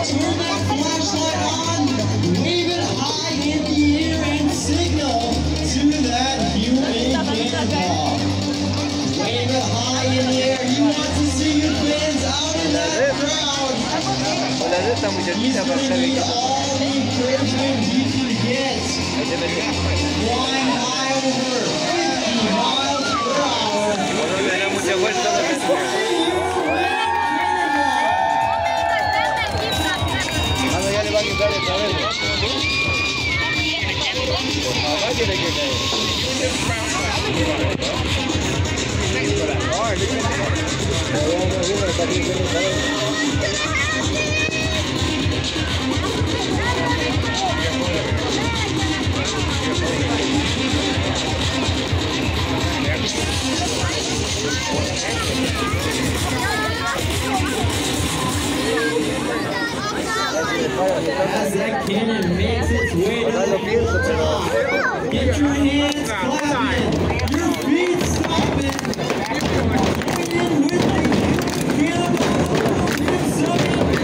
turn that flashlight on, wave it high in the air and signal to that human cannonball. Wave it high in the air. You want to see your fans out in that crowd. He's bringing all the encouragement he can get. Flying high over 50 miles per hour. As that cannon makes its way to the top, get your hands clapping, your feet stomping, join in with the cannonball, give some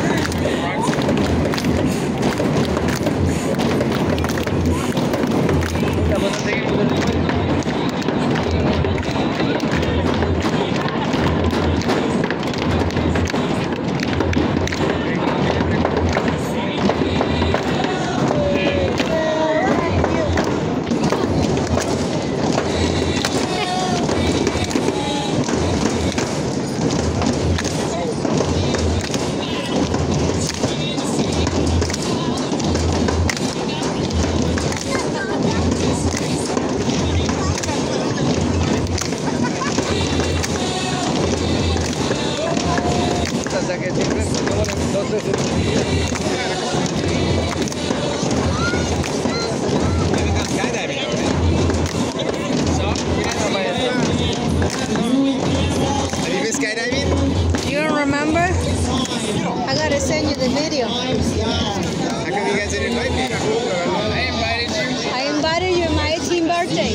You don't remember? I gotta send you the video. How come you guys didn't invite me? I invited you. I invited you on my 18th birthday.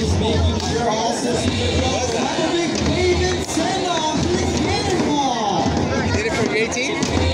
You did it for your 18th?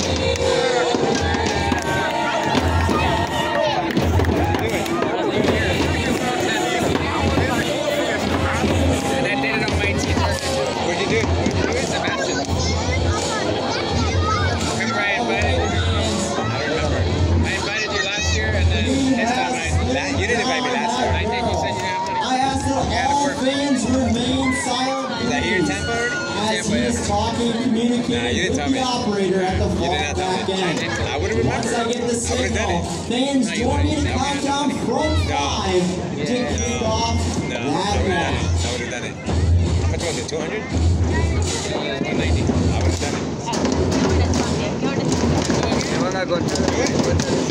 You didn't invite me last year. I did. You said you didn't have money. I asked that all fans remain silent. Is that here in Tampa already? As he is talking, communicating with the operator at the far back end. I would have remembered. Once I get the signal, fans join in the countdown from 5 to kick off that match. I would have done it. How much was it? 200? 190. I would have done it.